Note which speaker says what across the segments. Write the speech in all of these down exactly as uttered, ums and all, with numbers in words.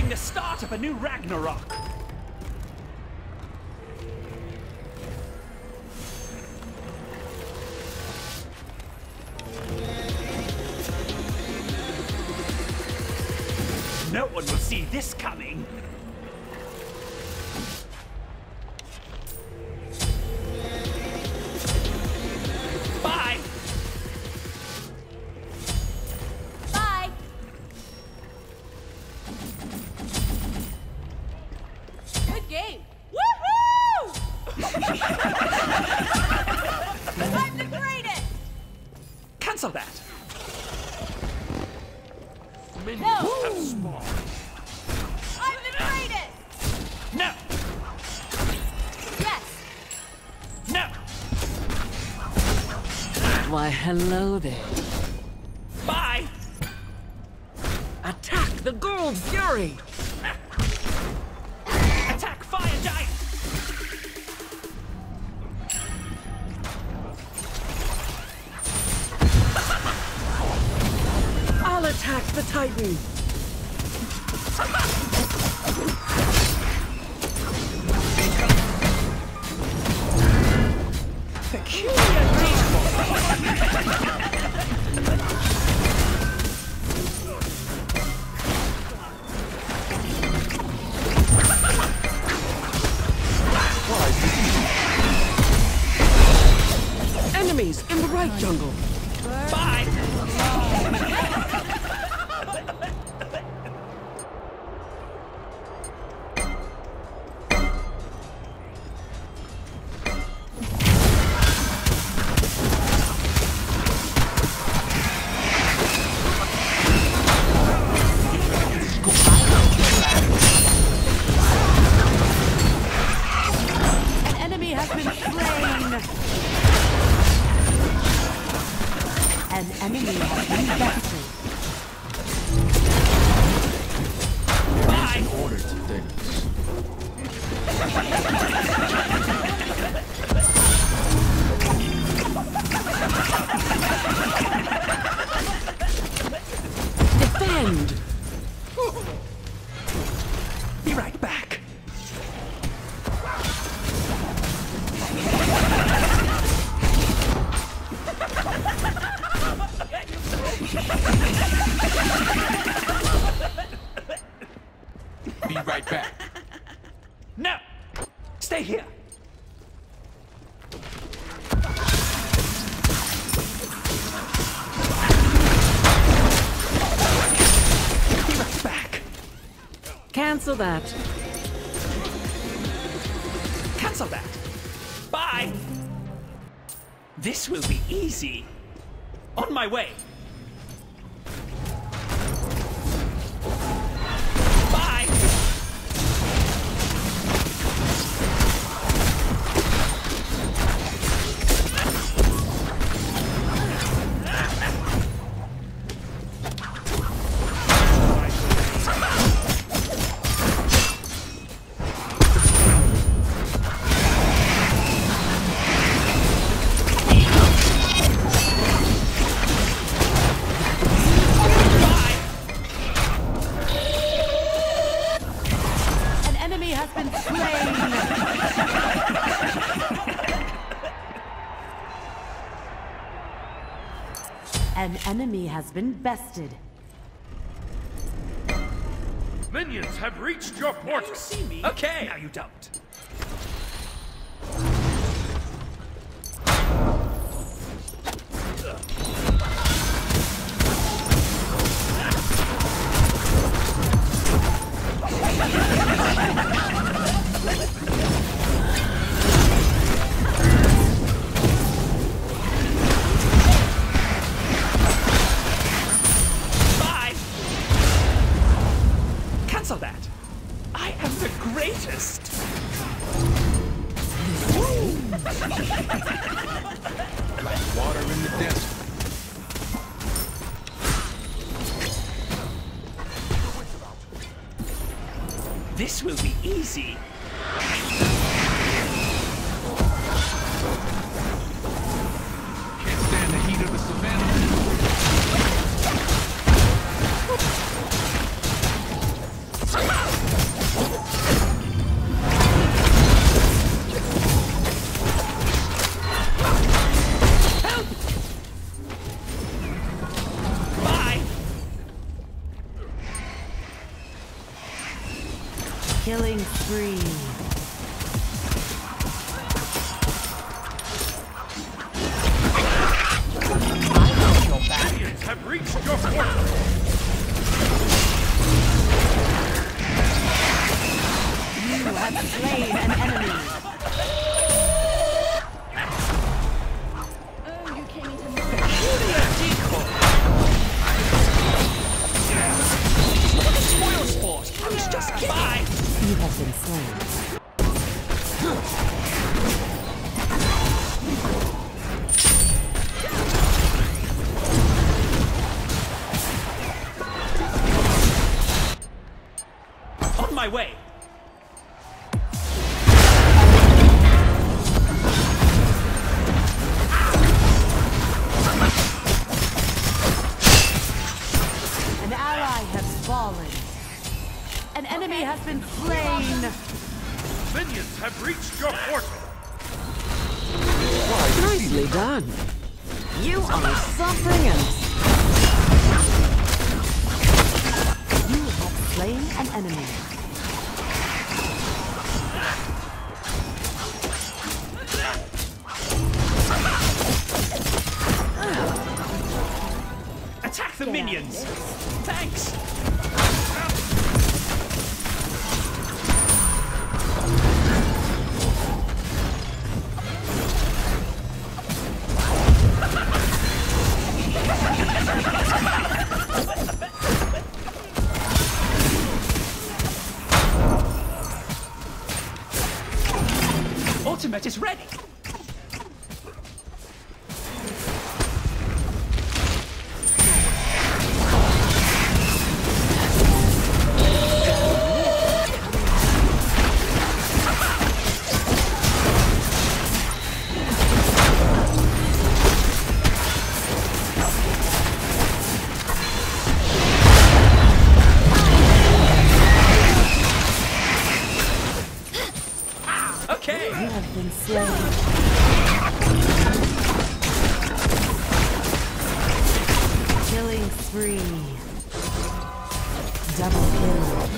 Speaker 1: the start of a new Ragnarok. No one will see this coming. Bye.
Speaker 2: Bye. Good game. Woohoo! I'm the greatest.
Speaker 1: Cancel that.
Speaker 2: No. I'm the greatest.
Speaker 1: No.
Speaker 2: Yes.
Speaker 1: No.
Speaker 3: Why, hello there.
Speaker 1: Bye.
Speaker 3: Attack the Gold Fury!
Speaker 1: Attack Fire Giant.
Speaker 3: I'll attack the Titan!
Speaker 1: Peculiar
Speaker 3: Enemies in the right jungle!
Speaker 1: Bye.
Speaker 2: An enemy has been slain. An enemy has been defeated.
Speaker 1: Bye.
Speaker 4: Order to things.
Speaker 3: Defend!
Speaker 1: Be right back.
Speaker 4: Be right back.
Speaker 1: No. Stay here. Be right back.
Speaker 3: Cancel that.
Speaker 1: Cancel that. Bye. This will be easy. On my way. Bye.
Speaker 2: An enemy has been slain. An enemy has been bested.
Speaker 4: Minions have reached your
Speaker 1: Now
Speaker 4: portal.
Speaker 1: you see me.
Speaker 4: Okay.
Speaker 1: Now you don't. Bye. Cancel that. I am the greatest.
Speaker 4: Like water in the desert.
Speaker 1: This will be easy.
Speaker 4: Can't stand the heat of the savannah.
Speaker 1: Bye.
Speaker 2: Killing spree.
Speaker 4: Minions have reached your portal.
Speaker 2: You have slain an enemy.
Speaker 5: Oh, you came into
Speaker 1: Spoil sport! I was just kidding!
Speaker 2: You have been slain.
Speaker 1: On my way!
Speaker 2: An ally has fallen. An enemy has been slain.
Speaker 4: Minions have reached your portal.
Speaker 3: Nicely done. You are something else.
Speaker 2: You have slain an enemy.
Speaker 1: Attack the minions! Thanks! Ultimate is ready! Okay!
Speaker 2: You have been slain. Killing spree. Double kill.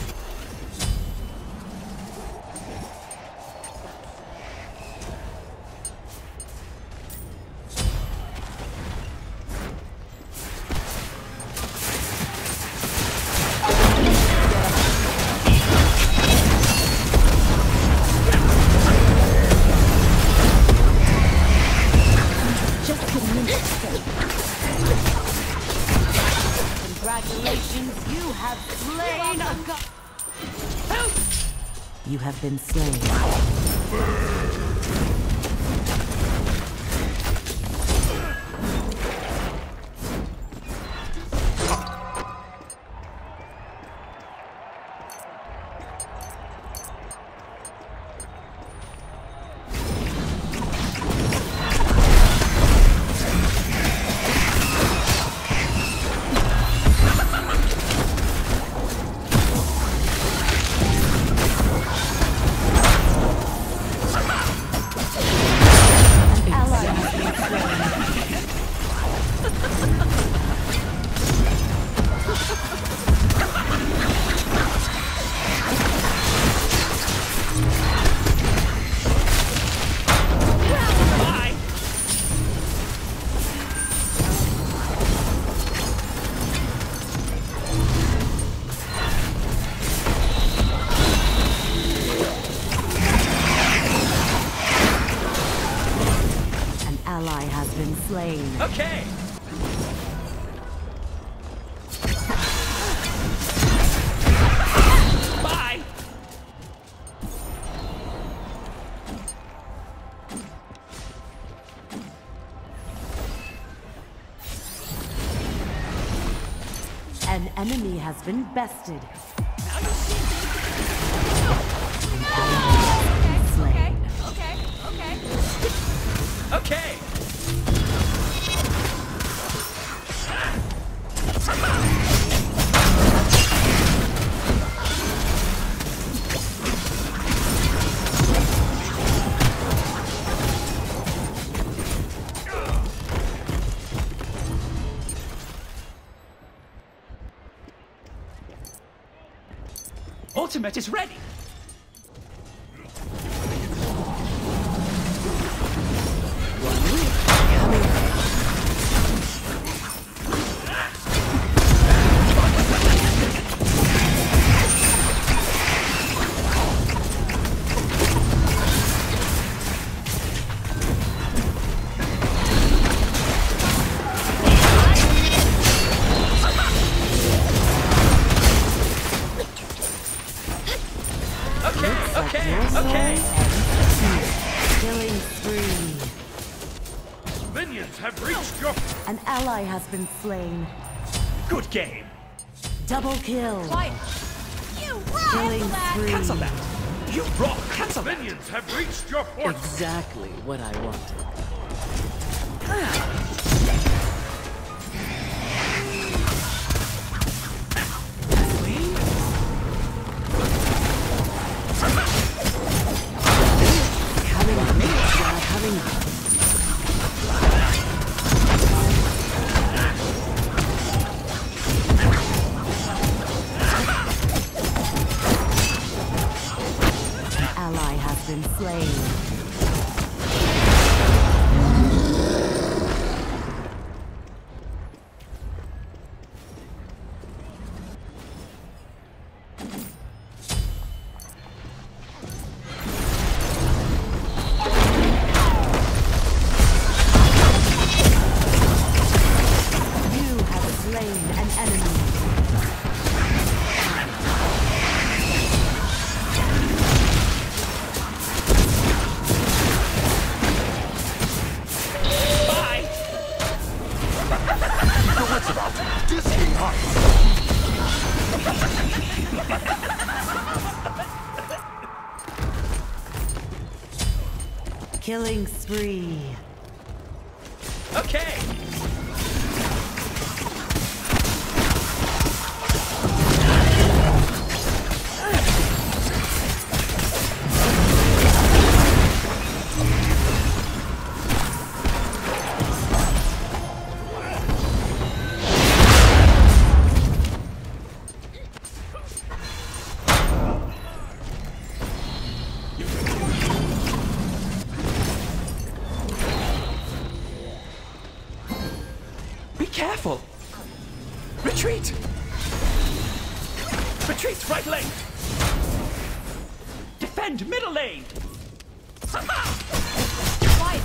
Speaker 2: Congratulations, you have slain a god. You have been slain. Ally has been slain.
Speaker 1: Okay! Bye!
Speaker 2: An enemy has been bested.
Speaker 1: Now you see
Speaker 5: Okay, okay, okay, okay.
Speaker 1: Okay! Ultimate is ready. Okay, okay.
Speaker 2: Killing spree.
Speaker 4: Minions have reached your...
Speaker 2: An ally has been slain.
Speaker 1: Good game.
Speaker 2: Double kill.
Speaker 5: Quiet. You rock!
Speaker 2: Killing spree.
Speaker 1: Cancel that. You rock. Cancel that.
Speaker 4: Minions have reached your portal.
Speaker 3: Exactly what I wanted.
Speaker 2: Been slain. You have slain an enemy. Killing spree.
Speaker 1: Okay. Careful! Retreat! Retreat, right lane! Defend middle lane!
Speaker 5: Quiet.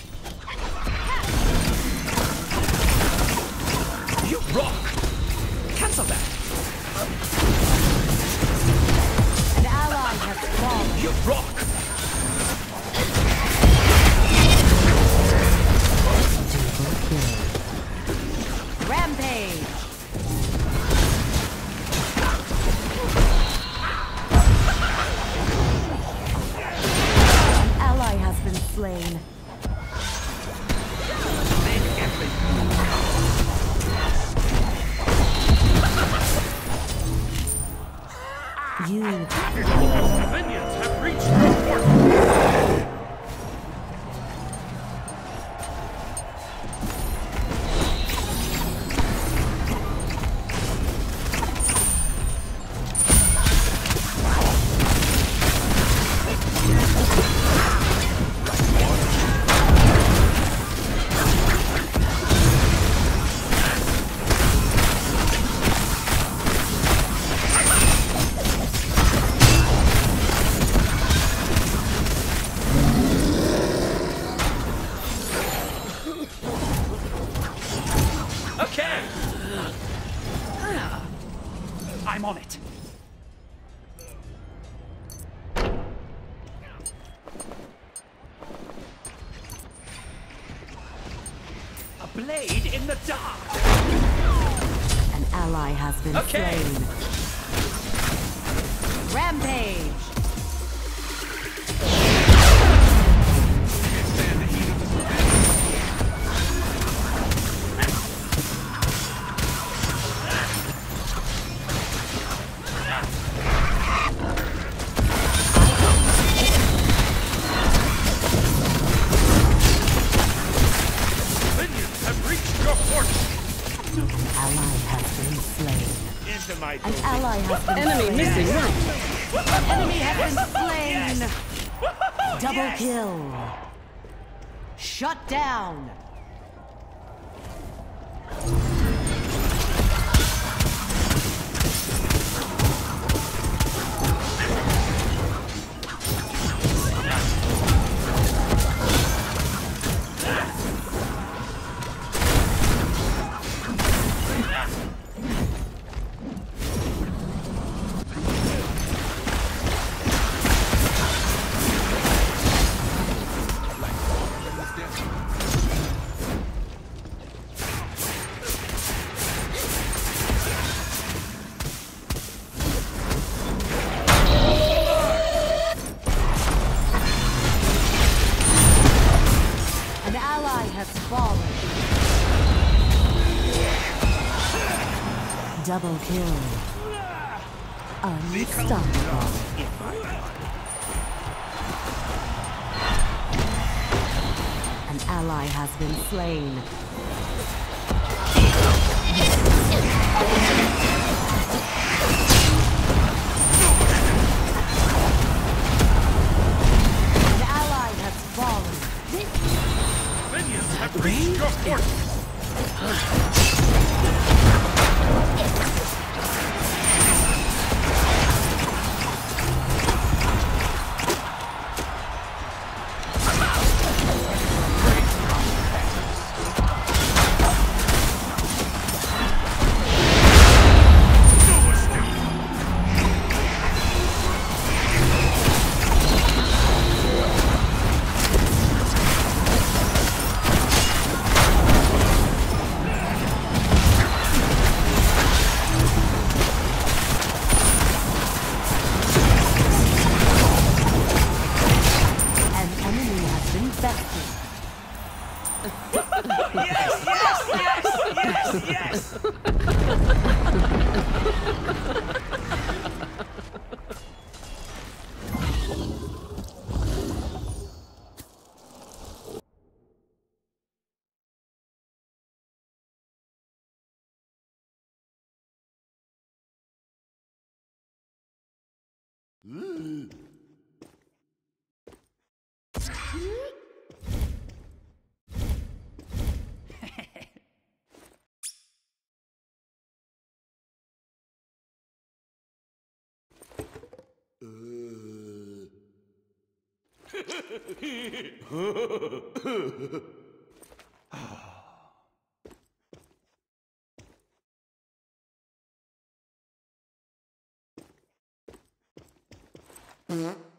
Speaker 1: You rock! Cancel that!
Speaker 2: An ally has fallen.
Speaker 1: You rock!
Speaker 2: Rampage! An ally has been slain. You
Speaker 4: Minions have reached your portal.
Speaker 1: Okay! I'm on it. A blade in the dark!
Speaker 2: An ally has been
Speaker 1: Okay.
Speaker 2: slain. Rampage!
Speaker 4: Minions have reached your portal.
Speaker 2: An ally has been slain.
Speaker 1: Into my
Speaker 2: An ally has been
Speaker 3: Enemy
Speaker 2: slain.
Speaker 3: missing link.
Speaker 2: An enemy has been slain.
Speaker 1: Yes.
Speaker 2: Double
Speaker 1: Yes.
Speaker 2: kill. Shut down. An ally has fallen. Double kill. Unstoppable. An ally has been slain. An ally has fallen.
Speaker 4: Minions have reached your fortress.
Speaker 2: An enemy has been bested.
Speaker 1: Yes, yes, yes, yes, yes.
Speaker 2: Mm-hmm.